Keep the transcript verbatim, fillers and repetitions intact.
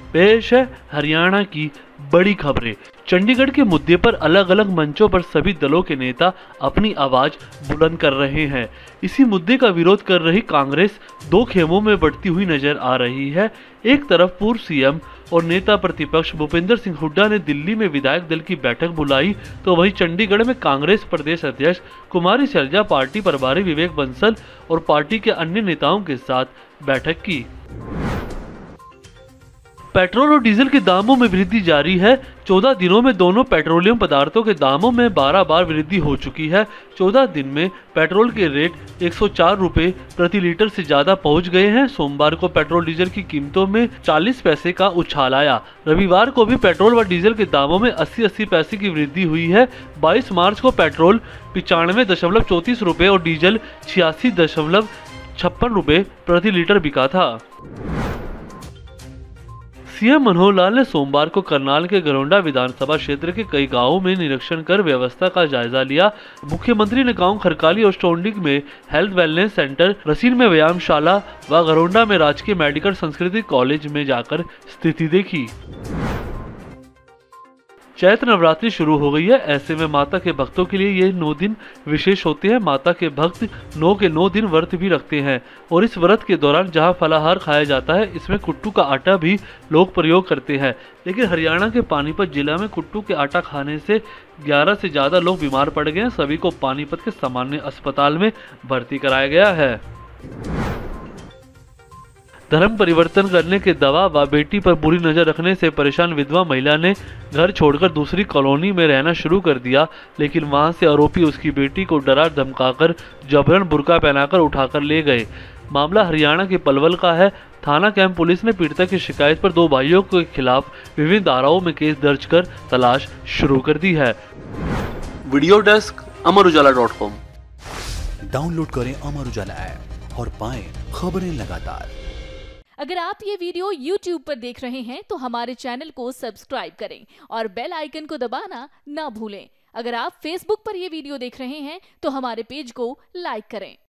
पेश है हरियाणा की बड़ी खबरें। चंडीगढ़ के मुद्दे पर अलग अलग मंचों पर सभी दलों के नेता अपनी आवाज बुलंद कर रहे हैं। इसी मुद्दे का विरोध कर रही कांग्रेस दो खेमों में बढ़ती हुई नजर आ रही है। एक तरफ पूर्व सीएम और नेता प्रतिपक्ष भूपेंद्र सिंह हुड्डा ने दिल्ली में विधायक दल की बैठक बुलाई, तो वहीं चंडीगढ़ में कांग्रेस प्रदेश अध्यक्ष कुमारी शैलजा, पार्टी प्रभारी विवेक बंसल और पार्टी के अन्य नेताओं के साथ बैठक की। पेट्रोल और डीजल के दामों में वृद्धि जारी है। चौदह दिनों में दोनों पेट्रोलियम पदार्थों के दामों में बारह बार वृद्धि हो चुकी है। चौदह दिन में पेट्रोल के रेट एक सौ चार रुपए प्रति लीटर से ज्यादा पहुंच गए हैं। सोमवार को पेट्रोल डीजल की कीमतों में चालीस पैसे का उछाल आया। रविवार को भी पेट्रोल व डीजल के दामों में अस्सी अस्सी पैसे की वृद्धि हुई है। बाईस मार्च को पेट्रोल पिचानवे दशमलव चौंतीस रुपए और डीजल छियासी दशमलव छप्पन रुपए प्रति लीटर बिका था। सीएम मनोहर लाल ने सोमवार को करनाल के गरोंडा विधानसभा क्षेत्र के कई गांवों में निरीक्षण कर व्यवस्था का जायजा लिया। मुख्यमंत्री ने गांव खरकाली और स्टोंडिग में हेल्थ वेलनेस सेंटर, रसीन में व्यायामशाला व गरोंडा में राजकीय मेडिकल संस्कृति कॉलेज में जाकर स्थिति देखी। चैत्र नवरात्रि शुरू हो गई है। ऐसे में माता के भक्तों के लिए ये नौ दिन विशेष होते हैं। माता के भक्त नौ के नौ दिन व्रत भी रखते हैं और इस व्रत के दौरान जहां फलाहार खाया जाता है, इसमें कुट्टू का आटा भी लोग प्रयोग करते हैं। लेकिन हरियाणा के पानीपत जिला में कुट्टू के आटा खाने से ग्यारह से ज्यादा लोग बीमार पड़ गए हैं। सभी को पानीपत के सामान्य अस्पताल में भर्ती कराया गया है। धर्म परिवर्तन करने के दबाव व बेटी पर बुरी नजर रखने से परेशान विधवा महिला ने घर छोड़कर दूसरी कॉलोनी में रहना शुरू कर दिया, लेकिन वहां से आरोपी उसकी बेटी को डरा धमकाकर जबरन बुर्का पहनाकर उठाकर ले गए। मामला हरियाणा के पलवल का है। थाना कैंप पुलिस ने पीड़िता की शिकायत पर दो भाइयों के खिलाफ विभिन्न धाराओं में केस दर्ज कर तलाश शुरू कर दी है। Video desk Amar Ujala dot com. Download करें अमर उजाला ऐप और पाएं खबरें लगातार। अगर आप ये वीडियो यूट्यूब पर देख रहे हैं तो हमारे चैनल को सब्सक्राइब करें और बेल आइकन को दबाना ना भूलें। अगर आप फेसबुक पर ये वीडियो देख रहे हैं तो हमारे पेज को लाइक करें।